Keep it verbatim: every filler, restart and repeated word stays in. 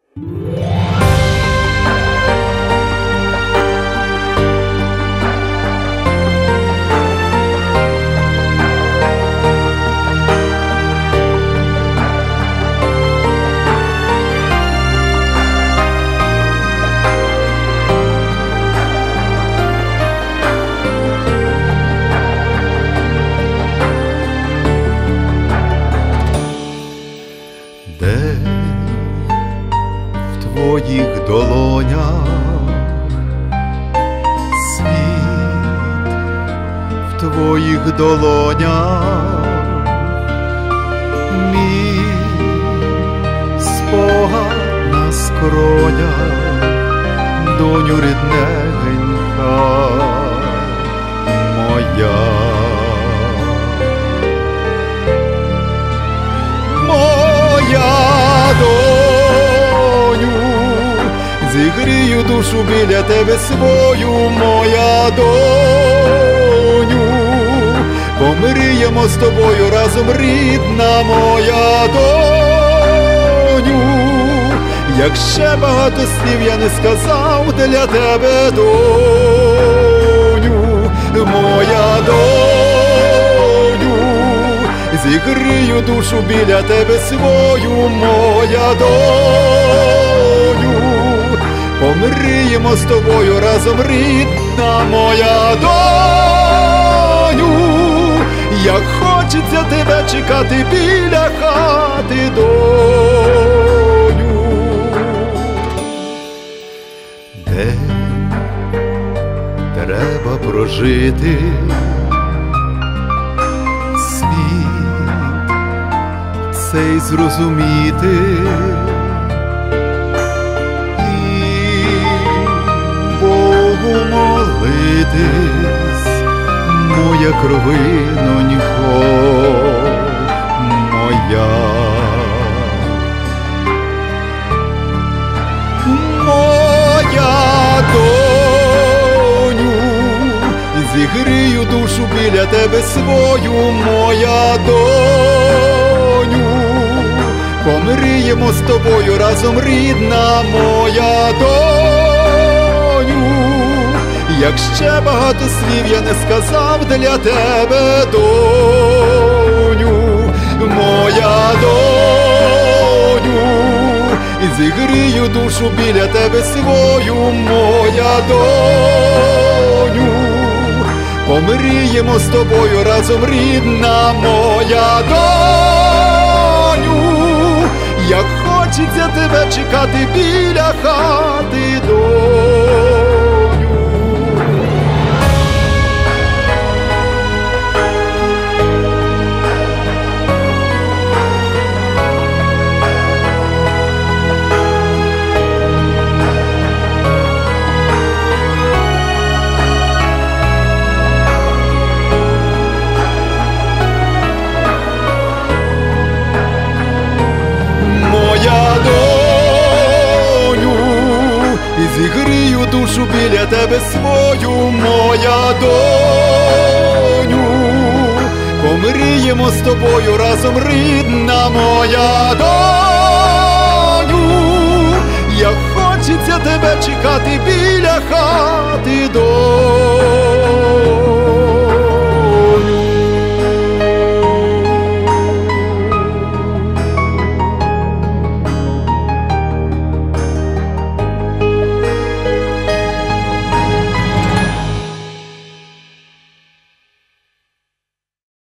В твоїх долонях світ, в твоїх долонях мій спогад на скронях, доню рідненька моя. Моя доню, зігрію душу біля тебе свою, моя доню, помріємо з тобою разом, рідна моя доню. Як ще багато слів я не сказав для тебе, доню, моя доню, зігрію душу біля тебе свою, моя доню, помріємо з тобою разом, рідна моя доню. Як хочеться тебе чекати біля хати, доню. День треба прожити, цей зрозуміти і Богу молитись, моя кровинонько моя. Моя доню, зігрію душу біля тебе свою, моя доню, помріємо з тобою разом, рідна моя доню. Як ще багато слів я не сказав для тебе, доню, моя доню, зігрію душу біля тебе свою, моя доню, помріємо з тобою разом, рідна моя доню. Як хочеться тебе чекати біля хати, доню. Зігрію душу біля тебе свою, моя доню, помріємо з тобою разом, рідна моя доню. Як хочеться тебе чекати біля хати, доню.